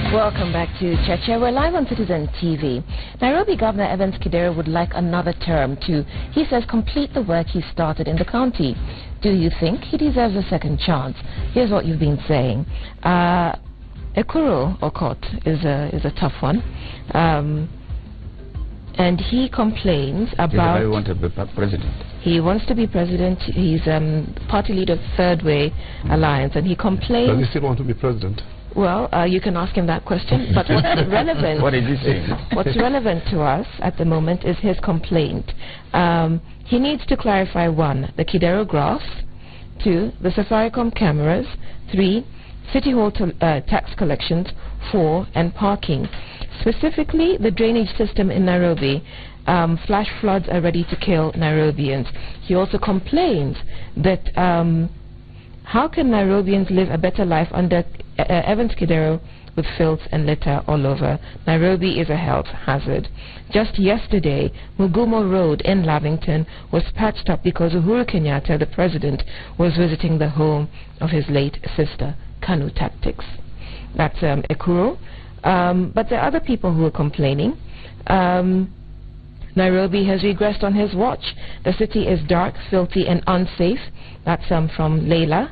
Welcome back to Cheche. We're live on Citizen TV. Nairobi Governor Evans Kidero would like another term to, he says, complete the work he started in the county. Do you think he deserves a second chance? Here's what you've been saying. Ekuru Okot is a tough one. And he complains about... He wants to be president. He wants to be president. He's party leader of Third Way Alliance, and he complains... Does he still want to be president? Well, you can ask him that question, but what's relevant... What is he saying? What's relevant to us at the moment is his complaint. He needs to clarify 1, the Kidero graphs, 2, the Safaricom cameras, 3, City Hall tax collections, 4, and parking. Specifically, the drainage system in Nairobi. Flash floods are ready to kill Nairobians. He also complains that how can Nairobians live a better life under Evans Kidero with filth and litter all over? Nairobi is a health hazard. Just yesterday, Mugumo Road in Lavington was patched up because Uhuru Kenyatta, the president, was visiting the home of his late sister. Kanu tactics. That's Ekuru. But there are other people who are complaining. Nairobi has regressed on his watch. The city is dark, filthy, and unsafe. That's from Leila.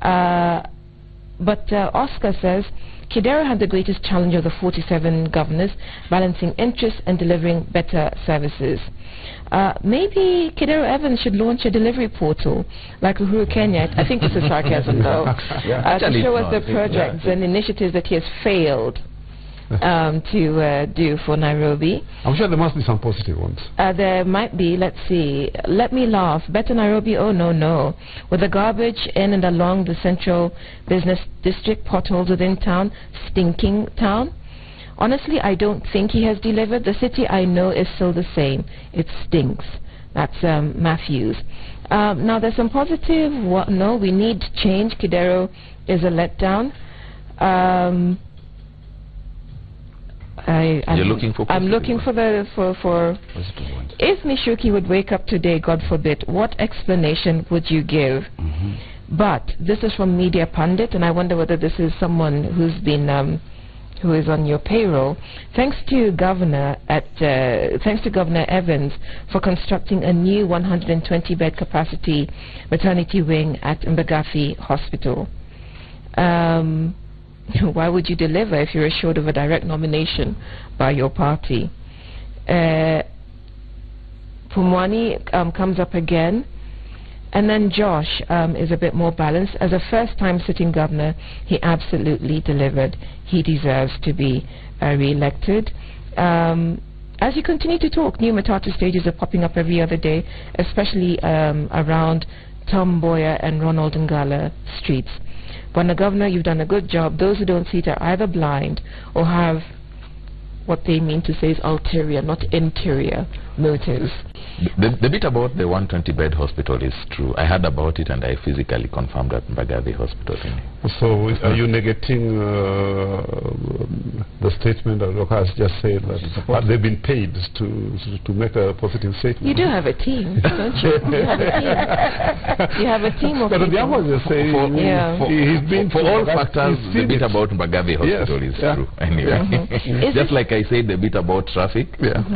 But Oscar says, Kidero had the greatest challenge of the 47 governors, balancing interests and delivering better services. Maybe Kidero Evans should launch a delivery portal like Uhuru Kenyatta. I think this is sarcasm, though. To show us the projects and initiatives that he has failed to do for Nairobi. I'm sure there must be some positive ones. There might be. Let's see. Let me laugh. Better Nairobi? Oh, no. With the garbage in and along the central business district, potholes within town, stinking town. Honestly, I don't think he has delivered. The city I know is still the same. It stinks. That's Matthews. Now, there's some positive. No, we need change. Kidero is a letdown. You're looking for... I'm looking for if Mishuki would wake up today, God forbid, what explanation would you give? But this is from Media Pundit, and I wonder whether this is someone who's been who is on your payroll. Thanks to Governor Evans for constructing a new 120-bed capacity maternity wing at Mbagathi Hospital. Why would you deliver if you're assured of a direct nomination by your party? Pumwani comes up again. And then Josh is a bit more balanced. As a first-time sitting governor, he absolutely delivered. He deserves to be re-elected. As you continue to talk, new Matatu stages are popping up every other day, especially around Tom Mboya and Ronald Ngala streets. Bwana Governor, you've done a good job. Those who don't see it are either blind or have what they mean to say is ulterior, not interior motives. The bit about the 120-bed hospital is true. I heard about it and I physically confirmed at Mbagathi Hospital. So are you negating the statement that Roka has just said that they've been paid to make a positive statement? You do have a team, don't you? You have a team. You have a team of people. The others are saying for all factors, the bit about Mbagathi Hospital is true. Anyway, just like I said, the bit about traffic.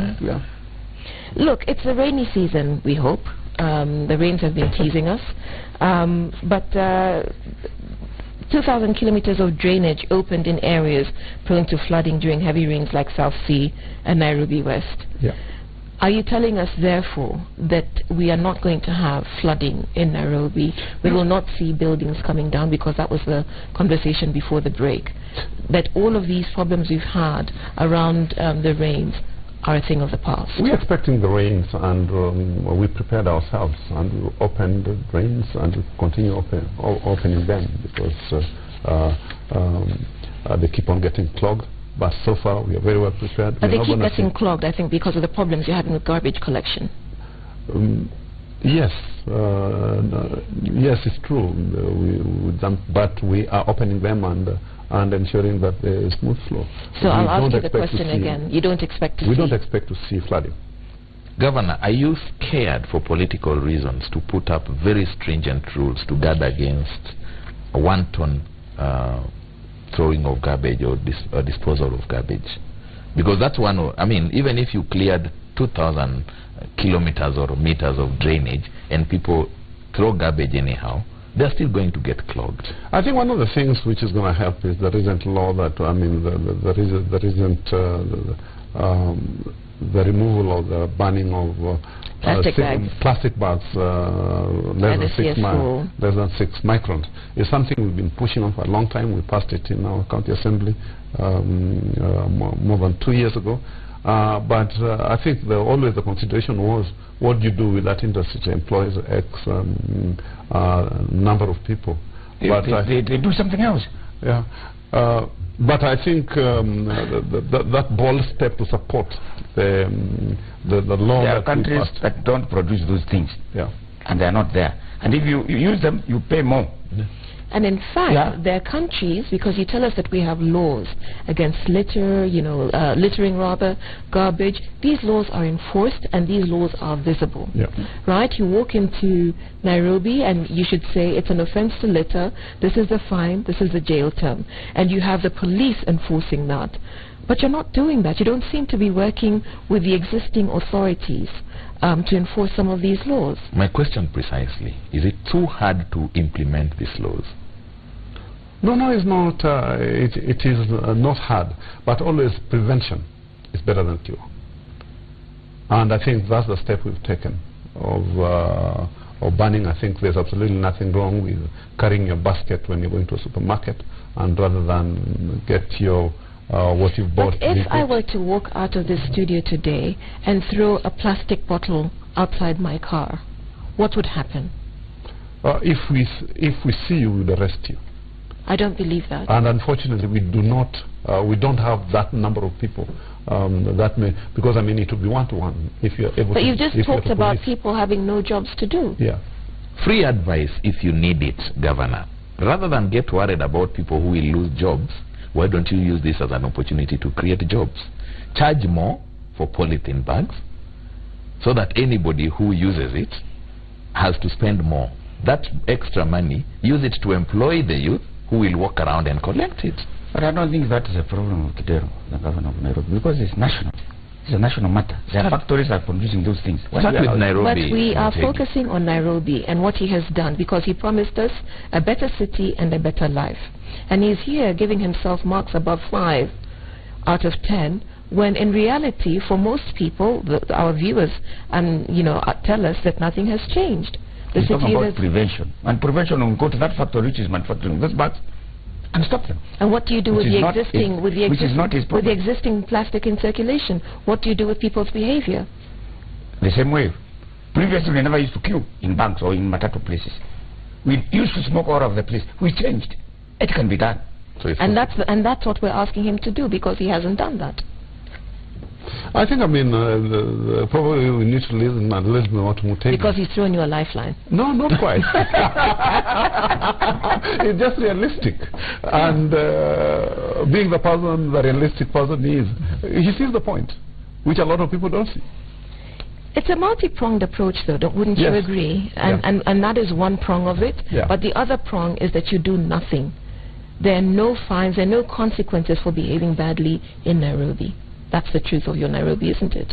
Look, it's the rainy season, we hope. The rains have been teasing us. But 2,000 kilometers of drainage opened in areas prone to flooding during heavy rains like South Sea and Nairobi West. Are you telling us, therefore, that we are not going to have flooding in Nairobi? We will not see buildings coming down, because that was the conversation before the break, that all of these problems we've had around the rains are a thing of the past? We're expecting the rains, and we prepared ourselves, and we opened the drains and we continue opening them, because they keep on getting clogged. But so far, we are very well prepared. But they keep getting clogged, I think, because of the problems you're having with garbage collection. Yes, yes, it's true. But we are opening them and ensuring that there is smooth flow. So I'll ask you the question again. You don't expect to see... We don't expect to see flooding. Governor, are you scared for political reasons to put up very stringent rules to guard against a 1-ton throwing of garbage or disposal of garbage? Because that's one I mean, even if you cleared 2,000 kilometers or meters of drainage and people throw garbage anyhow, they're still going to get clogged. I think one of the things which is going to help is the recent law that, I mean, the removal of the banning of plastic bags less than 6 microns is something we've been pushing on for a long time. We passed it in our county assembly more than 2 years ago. But I think always the consideration was, what do you do with that industry that employs X number of people? They do something else. Yeah. But I think that bold step to support the law. There are countries that don't produce those things. Yeah. And they are not there. And if you use them, you pay more. Yeah. And in fact, there are countries, because you tell us that we have laws against littering rather, garbage. These laws are enforced and these laws are visible. Yeah. Right? You walk into Nairobi and you should say it's an offense to litter, this is the fine, this is the jail term. And you have the police enforcing that. But you're not doing that. You don't seem to be working with the existing authorities to enforce some of these laws. My question precisely, is it too hard to implement these laws? No, it's not. It is not hard, but always prevention is better than cure. And I think that's the step we've taken of banning. I think there's absolutely nothing wrong with carrying your basket when you're going to a supermarket, and rather than get your what you've bought. But if I were to walk out of this studio today and throw a plastic bottle outside my car, what would happen? If we see you, we'd arrest you. I don't believe that. And unfortunately, we don't have that number of people that may, because I mean it would be one-to-one if you're able. But you just talked about people having no jobs to do. Yeah. Free advice if you need it, Governor. Rather than get worried about people who will lose jobs, why don't you use this as an opportunity to create jobs? Charge more for polythene bags so that anybody who uses it has to spend more. That extra money, use it to employ the youth who will walk around and collect it. But I don't think that is a problem of Kidero, the governor of Nairobi, because it's national. It's a national matter. Their factories are producing those things. Start with Nairobi. But we are focusing on Nairobi and what he has done, because he promised us a better city and a better life. And he's here giving himself marks above 5 out of 10, when in reality, for most people, our viewers, tell us that nothing has changed. We're talking about prevention. And prevention will go to that factory which is manufacturing those bags and stop them. And what do you do with the existing plastic in circulation? What do you do with people's behavior? The same way. Previously, we never used to queue in banks or in matatu places. We used to smoke out of the place. We changed. It can be done. So and that's what we're asking him to do, because he hasn't done that. I think, probably we need to listen a little bit more to Mutegi. Because he's thrown you a lifeline. No, not quite. It's just realistic. And being the realistic person he sees the point, which a lot of people don't see. It's a multi-pronged approach, though, wouldn't you agree? And that is one prong of it. Yeah. But the other prong is that you do nothing. There are no fines, there are no consequences for behaving badly in Nairobi. That's the truth of your Nairobi, isn't it?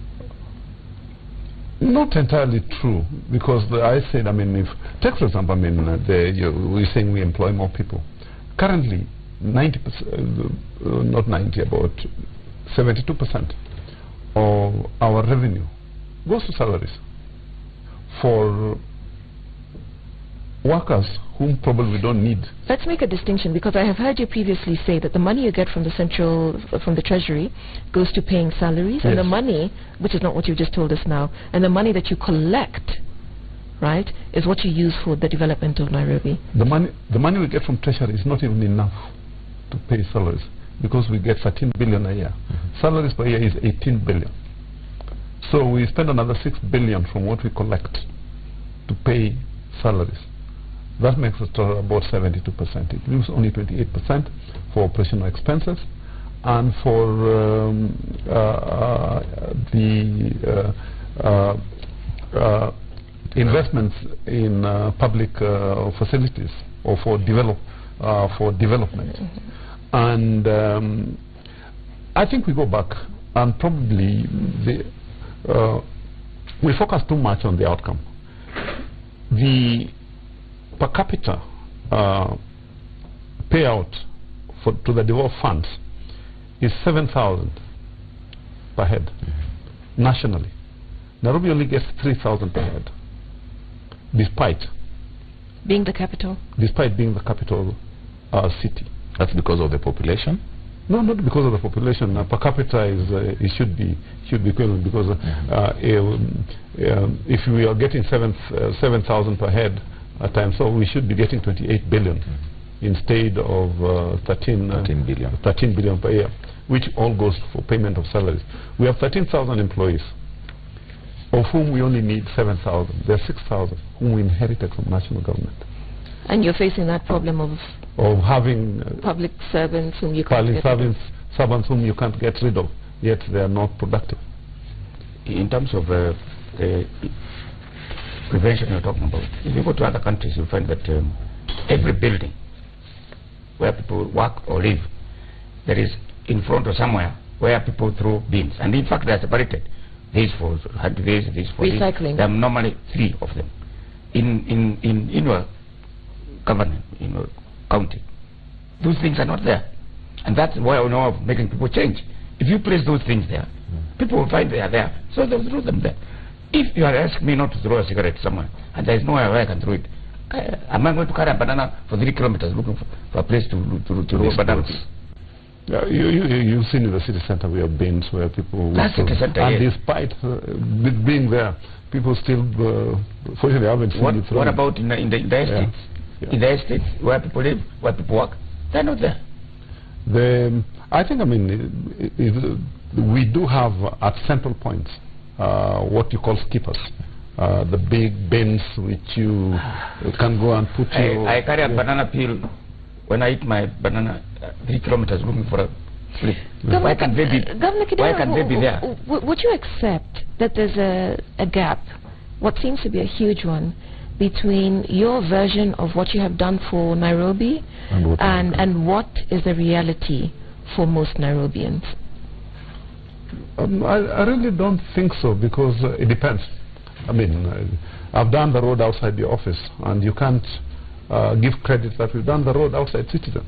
Not entirely true, because I said, take for example, we're saying we employ more people. Currently, 90%, not 90, about 72% of our revenue goes to salaries for workers whom probably we don't need. Let's make a distinction, because I have heard you previously say that the money you get from the treasury goes to paying salaries, and the money, which is not what you just told us now, and the money that you collect, right, is what you use for the development of Nairobi. The money we get from treasury is not even enough to pay salaries, because we get 13 billion a year. Salaries per year is 18 billion. So we spend another 6 billion from what we collect to pay salaries. That makes it about 72%. It leaves only 28% for operational expenses and for the investments in public facilities or for development. And I think we go back and probably we focus too much on the outcome. The per capita payout to the devolved funds is 7,000 per head nationally. Nairobi only gets 3,000 per head, despite being the capital. Despite being the capital city. That's because of the population? No, not because of the population. Per capita is it should be equivalent, because if we are getting 7,000 per head at times, so we should be getting 28 billion instead of 13 billion per year, which all goes for payment of salaries. We have 13,000 employees, of whom we only need 7,000. There are 6,000 whom we inherited from national government. And you're facing that problem of having public servants whom you can't get rid of. Servants whom you can't get rid of, yet they are not productive. In terms of the prevention you're talking about, if you go to other countries, you'll find that every building where people work or live, there is in front or somewhere where people throw bins. And in fact, they are separated. This for this for recycling. There are normally 3 of them. In your government, in your county, those things are not there. And that's why I know of making people change. If you place those things there, people will find they are there, so they'll throw them there. If you are asking me not to throw a cigarette somewhere, and there is nowhere where I can throw it, am I going to carry a banana for 3 kilometers looking for a place to throw a banana? Yeah, you've seen in the city center we have bins where people... That's city center, and yes. despite being there, people still, fortunately, haven't seen it. What about in the estates? Yeah. In the estates where people live, where people work, they're not there. I think, I mean, we do have at central points what you call skippers. The big bins which you can go and put your... I carry a banana peel when I eat my banana 3 kilometers looking for a place. Why can't they be, why can't they be there? Would you accept that there's a gap, what seems to be a huge one, between your version of what you have done for Nairobi and what is the reality for most Nairobians? I really don't think so, because it depends. I mean, I've done the road outside the office, and you can't give credit that we've done the road outside Citizen.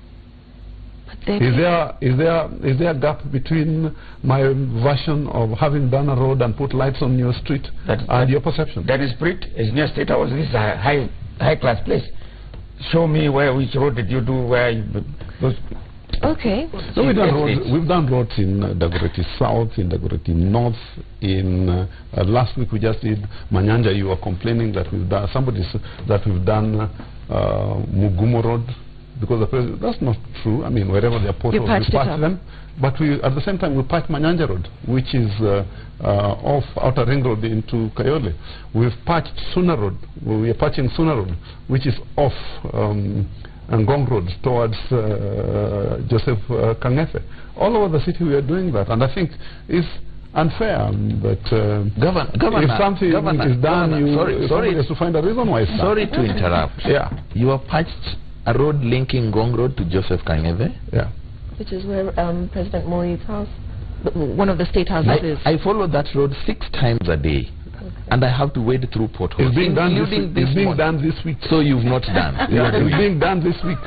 Is there a gap between my version of having done a road and put lights on your street and your perception? That is Spirit is near State House. This is a high class place. Show me which road did you do where you, those. Okay. So we've done roads in Dagoretti South, in Dagoretti North. In last week we just did Manyanja. You were complaining that we've done we've done Mugumo Road. Because the president, that's not true. I mean, wherever there are potholes, we patch them. But we, at the same time, we patch Manyanja Road, which is off Outer Ring Road into Kayole. We've patched Suna Road. We are patching Suna Road, which is off Ngong Road towards Joseph Kangefe. All over the city, we are doing that, and I think it's unfair. But if something is done, somebody has to find a reason why it's done. Sorry to interrupt. Yeah, you have patched a road linking Ngong Road to Joseph Kangeve? Yeah. Which is where President Moi's house, one of the state houses is. I follow that road 6 times a day. Okay. And I have to wade through potholes. It's being done this week. So you've not done. Yeah, it's being done this week.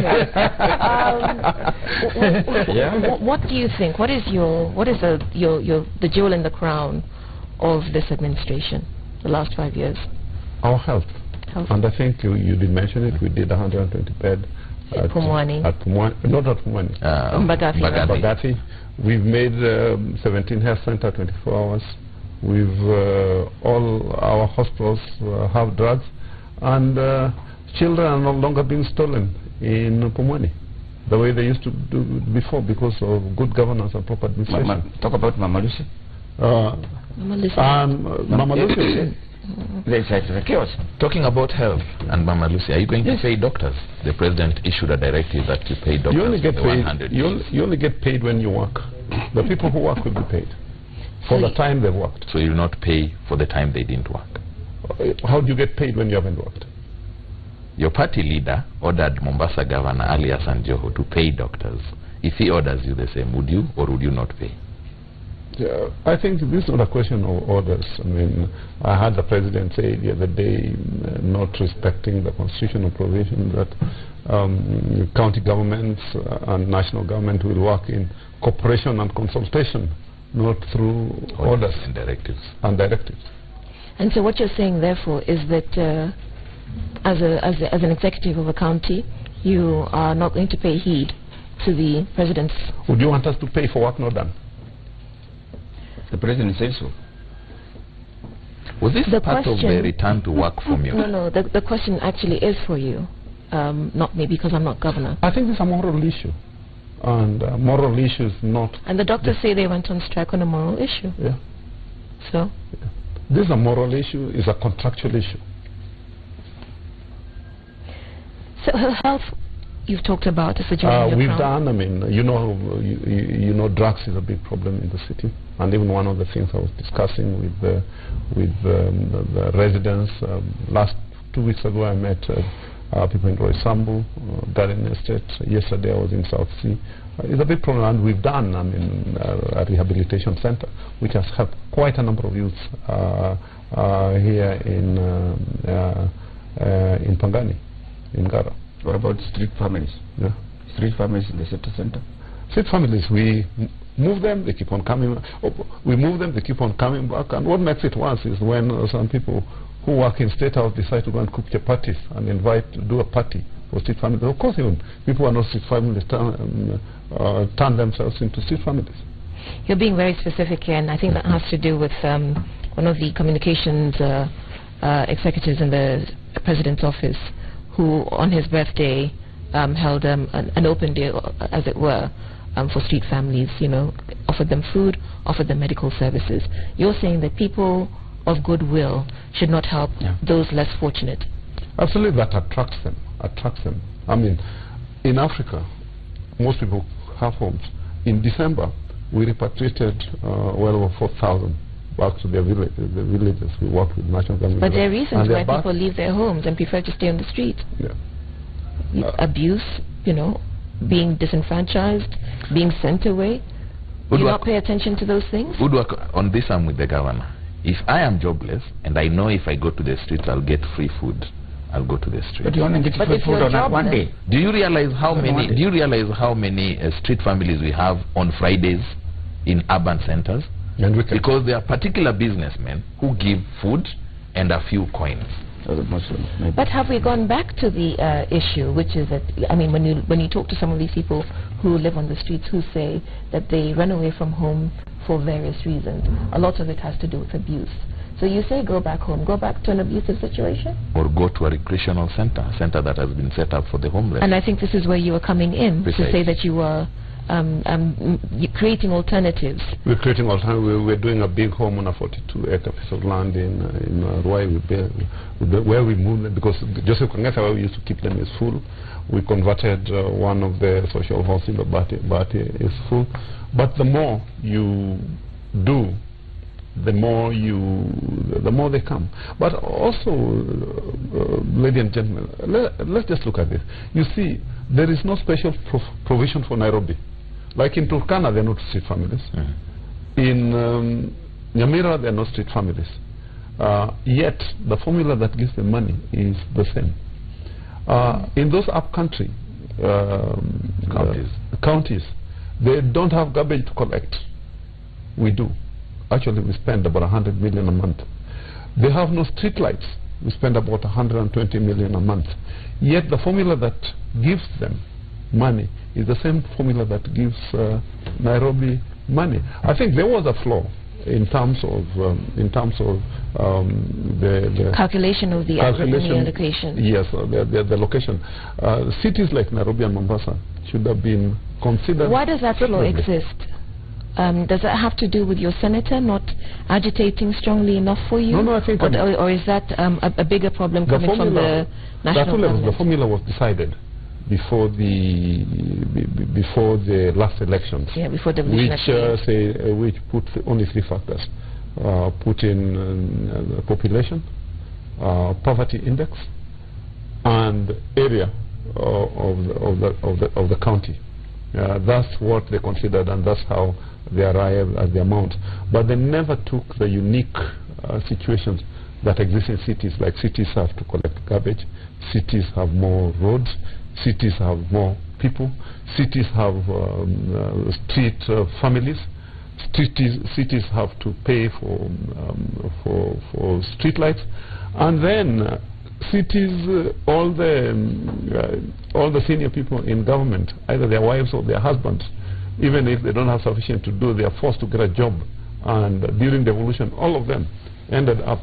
Okay. What do you think? What is the jewel in the crown of this administration, the last 5 years? Our health. And I think you did mention it. We did 120 bed at Pumwani. Not at Pumwani. Mbagathi. We've made 17 health center 24 hours. We've all our hospitals have drugs, and children are no longer being stolen in Pumwani the way they used to do before, because of good governance and proper administration. Talk about Mama Lucy. Mama Lucy. There's chaos. Talking about health and Mama Lucy, are you going to pay doctors? The president issued a directive that you pay doctors. You only get paid. 100 You only get paid when you work. The people who work will be paid for the time they've worked. So you will not pay for the time they didn't work. How do you get paid when you haven't worked? Your party leader ordered Mombasa Governor Ali Hassan Joho to pay doctors. If he orders you the same, would you or would you not pay? Yeah, I think this is not a question of orders. I mean, I had the president say the other day, not respecting the constitutional provision that county governments and national government will work in cooperation and consultation, not through orders and directives. And so what you're saying, therefore, is that as an executive of a county, you are not going to pay heed to the president's... Would you want us to pay for work not done? The president says so. Was this part of the return to work formula? No, the question actually is for you, not me, because I'm not governor. I think it's a moral issue. And moral issues not... And the doctors say they went on strike on a moral issue. Yeah. So? Yeah. This is a moral issue, it's a contractual issue. So health, you've talked about, is a journey we've done, I mean, you know drugs is a big problem in the city. And even one of the things I was discussing with the residents, last 2 weeks ago I met people in Roysambu, Garden Estate. Yesterday I was in South Sea. It's a big problem, and we've done, I mean, a rehabilitation center, which has helped quite a number of youths here in Pangani, in Gara. What about street families? Yeah. Street families in the city center? Street families, we move them, they keep on coming. We move them, they keep on coming back. And what makes it worse is when some people who work in State House decide to go and cook chapatis and do a party for street families. Of course, even people who are not street families turn themselves into street families. You're being very specific here, and I think that has to do with one of the communications executives in the president's office, who on his birthday held an open day, as it were, for street families, offered them food, offered them medical services. You're saying that people of goodwill should not help those less fortunate. Absolutely, that attracts them. I mean, in Africa, most people have homes. In December, we repatriated well over 4,000 back to their villages. The villages we work with national government. But there are reasons why people leave their homes and prefer to stay on the street. Yeah. Abuse, being disenfranchised, being sent away. Do you not pay attention to those things? Good work on this. I'm with the governor. If I am jobless and I know if I go to the streets I'll get free food, I'll go to the street. But you only get free food on one day. Do you realize how many street families we have on Fridays in urban centers? Because there are particular businessmen who give food and a few coins. But have we gone back to the issue, which is that, I mean, when you talk to some of these people who live on the streets, who say that they run away from home for various reasons, a lot of it has to do with abuse. So you say go back home, go back to an abusive situation? Or go to a recreational center that has been set up for the homeless. And I think this is where you are coming in, to say that you are creating alternatives. We're creating alternatives. We're doing a big home on a 42-acre piece of land in Ruai, where we moved them, because Joseph Kangesa, where we used to keep them, is full. We converted one of the social housing, but is full. But the more you do, the more they come. But also, ladies and gentlemen, let's just look at this. You see, there is no special provision for Nairobi. Like in Turkana, they're not street families. In Nyamira, they're not street families. Yet, the formula that gives them money is the same. In those up-country counties, they don't have garbage to collect. We do. Actually, we spend about 100 million a month. They have no street lights. We spend about 120 million a month. Yet the formula that gives them money is the same formula that gives Nairobi money. I think there was a flaw in terms of the calculation of the allocation. Yes, the location. Cities like Nairobi and Mombasa should have been considered. Why does that flaw exist? Does that have to do with your senator not agitating strongly enough for you? No, I think... Or is that a bigger problem coming from the national government? The formula was decided before the last elections. Yeah, before the which put only 3 factors. Put in population, poverty index, and area of the county. That's what they considered, and that's how they arrived at the amount. But they never took the unique situations that exist in cities. Like cities have to collect garbage, cities have more roads, cities have more people, cities have street families, cities have to pay for street lights, and then cities, all the senior people in government, either their wives or their husbands, even if they don't have sufficient to do, they are forced to get a job. And during the evolution, all of them ended up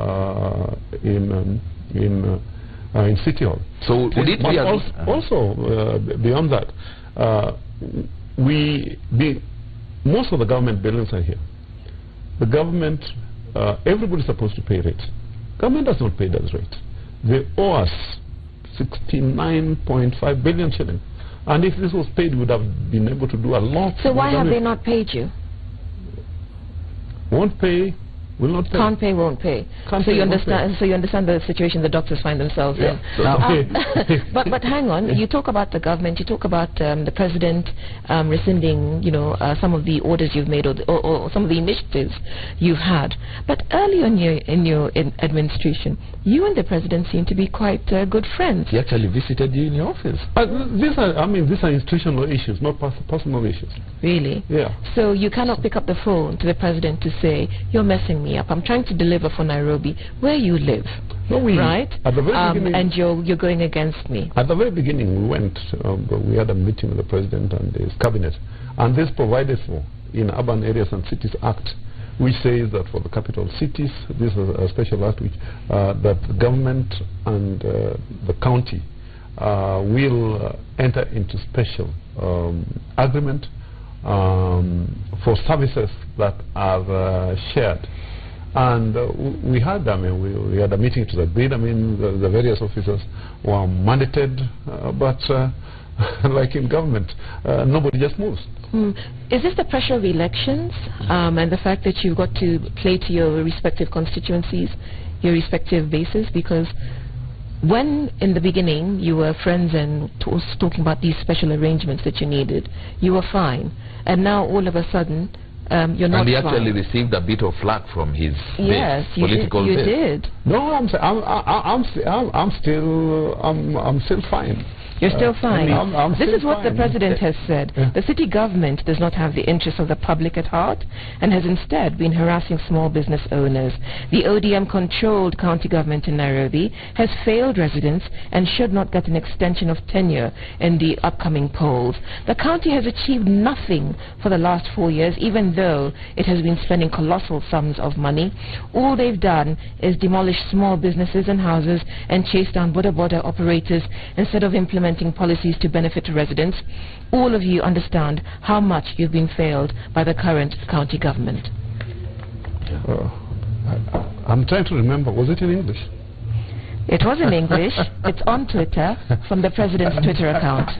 in City Hall. So would it be also beyond that, most of the government buildings are here. The government, everybody is supposed to pay rates. Government does not pay those rates. They owe us 69.5 billion shillings. And if this was paid, we would have been able to do a lot. So why have they not paid you? Won't pay, will not pay. Can't pay, won't pay. So you understand the situation the doctors find themselves in. But hang on, you talk about the government, you talk about the president rescinding, some of the orders you've made or some of the initiatives you've had. But early in your administration, you and the president seem to be quite good friends. He actually visited you in your office. These are institutional issues, not personal issues. Really? Yeah. So you cannot pick up the phone to the president to say, you're messing me up. I'm trying to deliver for Nairobi, where you live. No, right? At the very beginning, and you're going against me. At the very beginning, we had a meeting with the president and his cabinet, and this provided for, in Urban Areas and Cities Act, which says that for the capital cities, this is a special act which that the government and the county will enter into special agreement for services that are shared. And we had, we had a meeting to agreed. The various officers were mandated, but like in government, nobody just moves. Is this the pressure of elections and the fact that you've got to play to your respective constituencies, your respective bases? Because when in the beginning you were friends and talking about these special arrangements that you needed, you were fine, and now all of a sudden you're not. And he actually received a bit of flack from his political base. You did. No, I'm still fine. You're still fine. This is what the president has said. Yeah. The city government does not have the interests of the public at heart and has instead been harassing small business owners. The ODM-controlled county government in Nairobi has failed residents and should not get an extension of tenure in the upcoming polls. The county has achieved nothing for the last 4 years, even though it has been spending colossal sums of money. All they've done is demolish small businesses and houses and chase down border operators instead of implementing policies to benefit residents. All of you understand how much you've been failed by the current county government. I'm trying to remember, was it in English? It was in English. It's on Twitter from the president's Twitter account.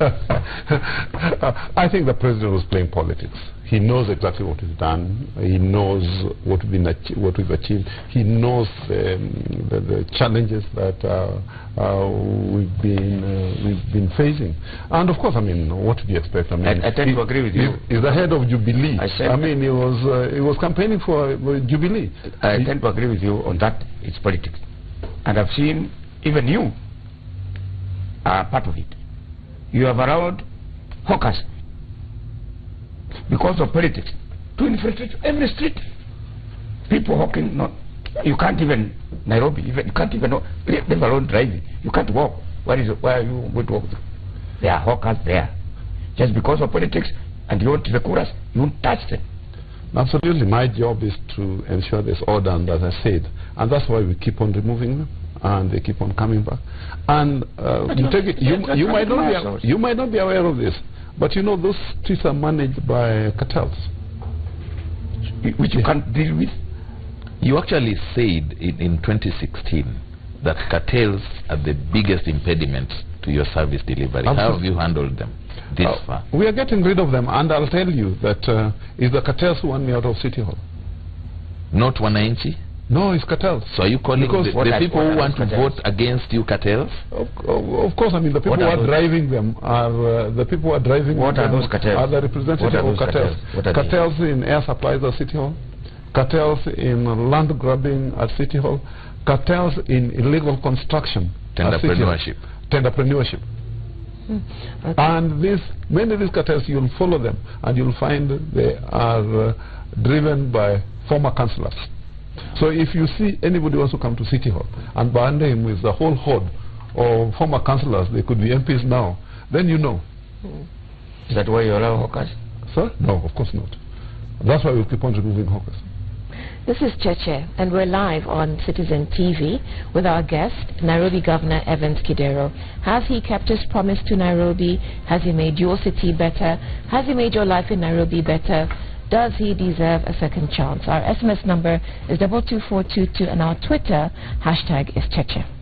I think the president was playing politics. He knows exactly what is done. He knows what we've achieved. He knows the challenges that we've been facing. And of course, what do you expect? I tend to agree with you. He's the head of Jubilee. He was campaigning for Jubilee. I tend to agree with you on that. It's politics. And I've seen even you are part of it. You have allowed hawkers, because of politics, to infiltrate every street. People hawking, you can't even, Nairobi, you can't even, let alone driving. You can't walk. Where are you going to walk through? There are hawkers there. Just because of politics, and you want the chorus, you won't touch them. Absolutely, my job is to ensure there's order, and as I said, and that's why we keep on removing them, and they keep on coming back. And you might not be aware of this, but those streets are managed by cartels, which you can't deal with. You actually said in 2016 that cartels are the biggest impediment to your service delivery. Absolutely. How have you handled them this far? We are getting rid of them, and I'll tell you that it's the cartels who want me out of City Hall. Not Wananchi? No, it's cartels. So are you calling the people who want to vote against you cartels? Of course, I mean the people who are driving them are the people who are driving. What are those cartels? Are the representatives of cartels? Cartels in air supplies at City Hall, cartels in land grabbing at City Hall, cartels in illegal construction, tenderpreneurship. Okay. And many of these cartels, you'll follow them and you'll find they are driven by former councillors. So if you see anybody wants to come to City Hall and behind him with the whole horde of former councillors, they could be MPs now, then you know. Is that why you allow hawkers? Sir? No, of course not. That's why we keep on removing hawkers. This is Cheche, and we're live on Citizen TV with our guest, Nairobi Governor Evans Kidero. Has he kept his promise to Nairobi? Has he made your city better? Has he made your life in Nairobi better? Does he deserve a second chance? Our SMS number is 22422 and our Twitter hashtag is Cheche.